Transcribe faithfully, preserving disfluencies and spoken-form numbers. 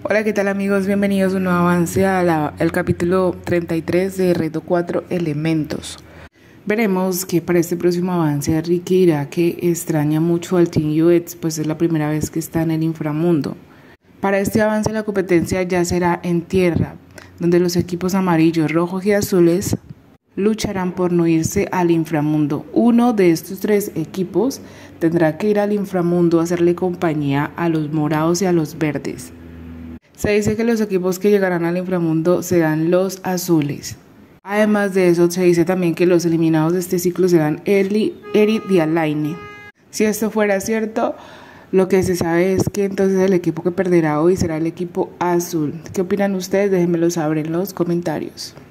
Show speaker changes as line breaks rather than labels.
Hola, ¿qué tal amigos? Bienvenidos a un nuevo avance al capítulo treinta y tres de Reto cuatro Elementos. Veremos que para este próximo avance Ricky dirá que extraña mucho al Team U X, pues es la primera vez que está en el inframundo. Para este avance la competencia ya será en tierra, donde los equipos amarillos, rojos y azules lucharán por no irse al inframundo. Uno de estos tres equipos tendrá que ir al inframundo a hacerle compañía a los morados y a los verdes. Se dice que los equipos que llegarán al inframundo serán los azules. Además de eso, se dice también que los eliminados de este ciclo serán Eri y Alaine. Si esto fuera cierto, lo que se sabe es que entonces el equipo que perderá hoy será el equipo azul. ¿Qué opinan ustedes? Déjenmelo saber en los comentarios.